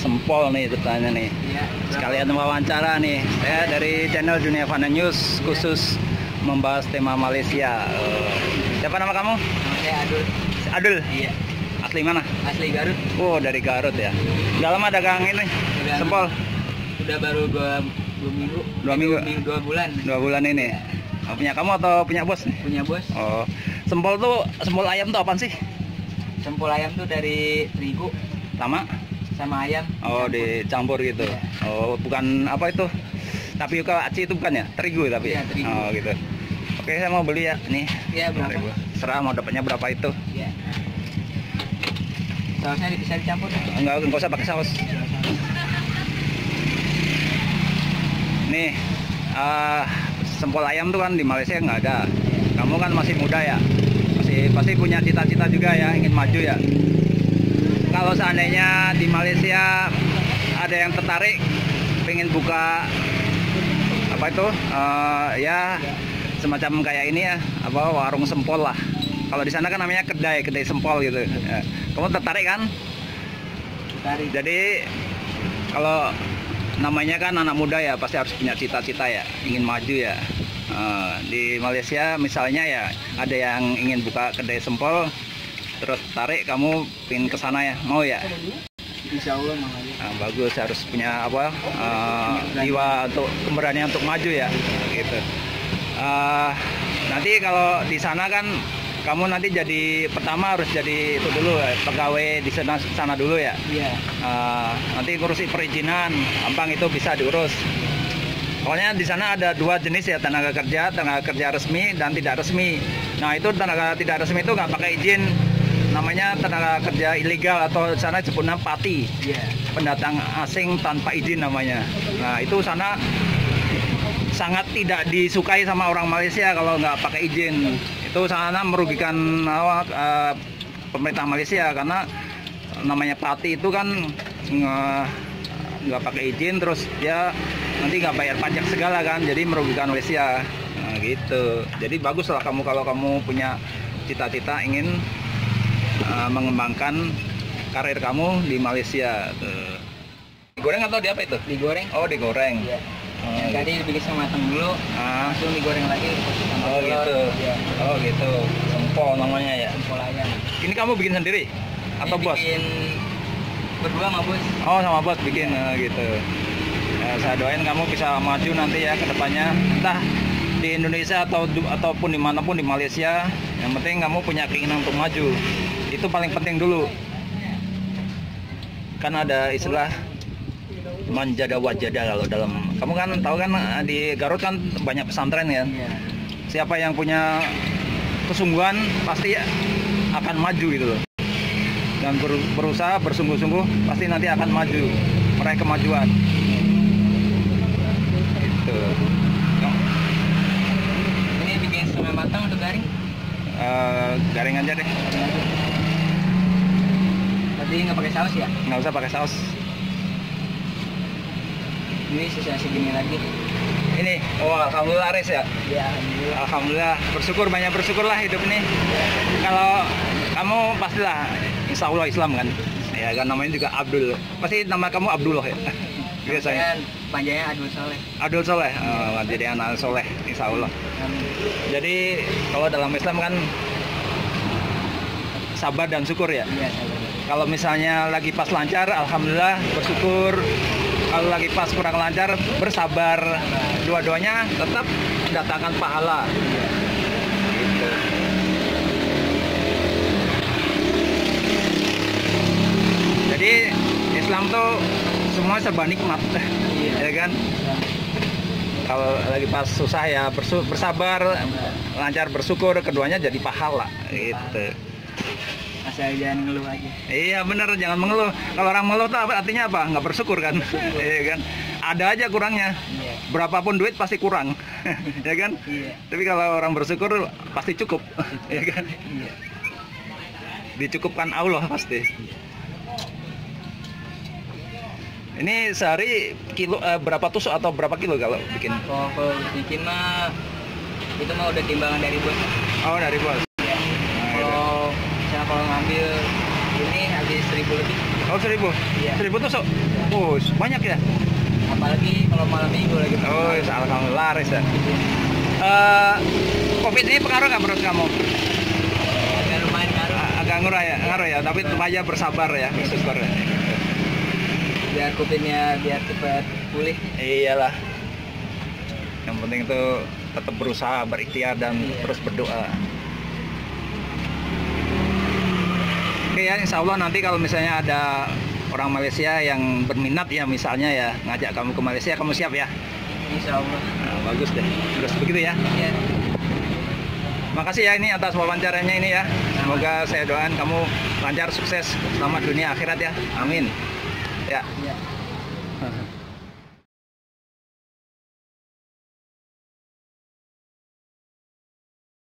sempol nih ceritanya nih. Iya. Sekalian wawancara nih. Saya dari channel Dunia Fana News khusus membahas tema Malaysia. Siapa nama kamu? Nama saya Adul. Adul. Iya. Asli mana? Asli Garut. Oh, dari Garut ya. Udah lama dagang ini Udah, sempol? Udah baru 2 minggu. 2 minggu. 2 bulan. 2 bulan ini. Punya kamu atau punya bos nih? Punya bos. Oh. Sempol ayam tuh apaan sih? Sempol ayam tuh dari terigu Lama? sama ayam. Oh, dicampur gitu. Iya. Oh, bukan apa itu? Tapioka aci itu bukan ya? Terigu tapi. Iya, terigu. Oh, gitu. Oke, saya mau beli ya. Nih. Iya, berapa? Terigu. Serah mau dapatnya berapa itu. Iya. Sausnya bisa dicampur. Enggak usah pakai saus. Nih, sempol ayam tuh kan di Malaysia nggak ada. Kamu kan masih muda ya, pasti punya cita-cita juga ya, ingin maju ya. Kalau seandainya di Malaysia ada yang tertarik, pengen buka apa itu, ya semacam kayak ini ya, apa warung sempol lah. Kalau di sana kan namanya kedai sempol gitu. Ya. Kamu tertarik kan? Tertarik. Jadi kalau namanya kan anak muda ya pasti harus punya cita-cita ya, ingin maju ya. Di Malaysia misalnya ya ada yang ingin buka kedai sempol, terus tarik kamu pengen ke sana ya, mau ya? Insya Allah mau aja. Bagus, harus punya apa, jiwa untuk keberanian untuk maju ya, gitu. Nanti kalau di sana kan kamu nanti jadi pertama harus jadi itu dulu ya, pegawai di sana dulu ya. Iya. Nanti ngurusi perizinan, gampang itu bisa diurus. Pokoknya di sana ada 2 jenis ya, tenaga kerja resmi dan tidak resmi. Nah itu tenaga tidak resmi itu nggak pakai izin, namanya tenaga kerja ilegal atau di sana sebutnya pati. Iya. Pendatang asing tanpa izin namanya. Nah itu sana sangat tidak disukai sama orang Malaysia kalau nggak pakai izin. Itu sana merugikan pemerintah Malaysia karena namanya pati itu kan nggak pakai izin, terus dia nanti nggak bayar pajak segala kan, jadi merugikan Malaysia. Nah, gitu. Jadi bagus lah kalau kamu punya cita-cita ingin mengembangkan karir kamu di Malaysia. Tuh. Digoreng atau di apa itu? Digoreng. Oh, digoreng. Iya. Yang tadi dibikin sama matang dulu, langsung digoreng lagi. Oh gitu. Iya. Oh gitu. Sempol namanya ya. Sempol ayam. Ini kamu bikin sendiri atau bos? Bikin berdua sama bos. Oh, sama bos bikin gitu. Ya, saya doain kamu bisa maju nanti ya ke depannya, entah di Indonesia ataupun dimanapun di Malaysia. Yang penting kamu punya keinginan untuk maju. Itu paling penting dulu. Kan ada istilah manjada wajada kalau dalam. Kamu kan tahu kan di Garut kan banyak pesantren ya. Iya. Siapa yang punya kesungguhan pasti akan maju gitu loh. Dan berusaha bersungguh-sungguh pasti nanti akan maju, meraih kemajuan. Gitu. Ini bikin setengah matang atau garing? Garing aja deh. Tadi nggak pakai saus ya? Nggak usah pakai saus. Ini sisa segini lagi. Ini, oh alhamdulillah Aris ya. Ya, alhamdulillah. Alhamdulillah, banyak bersyukurlah hidup ini. Kalau kamu pastilah insya Allah Islam kan. Ya kan namanya juga Abdul. Pasti nama kamu Abdullah ya. Biasanya. Panjangnya Adul Soleh. Adul Soleh. Jadi anak soleh insya Allah. Jadi kalau dalam Islam kan sabar dan syukur ya. Iya, sabar. Kalau misalnya lagi pas lancar, alhamdulillah bersyukur. Kalau lagi pas kurang lancar, bersabar. Dua-duanya tetap mendatangkan pahala. Gitu. Jadi Islam tuh semua serba nikmat, ya kan? Kalau lagi pas susah ya bersabar, lancar bersyukur, keduanya jadi pahala. Gitu. Asal jangan ngeluh aja. Iya bener, jangan mengeluh. Kalau orang mengeluh tuh artinya apa? Nggak bersyukur kan? Iya kan? Ada aja kurangnya. Iya. Berapapun duit pasti kurang, ya kan? Iya. Tapi kalau orang bersyukur pasti cukup, ya kan? Iya. Dicukupkan Allah pasti. Ini sehari berapa tusuk atau berapa kilo kalau bikin? Kalau bikin mah itu mah udah timbangan dari bos. Oh dari bos. Iya. Kalau ngambil ini habis 1.000 lebih. Oh 1.000? Iya. 1.000 tusuk? Oh, banyak ya? Apalagi kalau malam minggu lagi. Oh, alhamdulillah laris ya. Covid ini pengaruh nggak menurut kamu? Agak lumayan ngaruh. Agak ngaruh ya, tapi tetap aja bersabar ya, bersyukur. Biar COVID-nya biar cepat pulih. Iyalah. Yang penting itu tetap berusaha, berikhtiar dan terus berdoa. Oke ya, insya Allah nanti kalau misalnya ada orang Malaysia yang berminat ya misalnya ya ngajak kamu ke Malaysia, kamu siap ya? Insya Allah. Nah, bagus deh, terus begitu ya. Iya. Makasih ya ini atas wawancaranya ini ya. Semoga saya doakan kamu lancar, sukses, selamat dunia akhirat ya. Amin. Ya. Iya.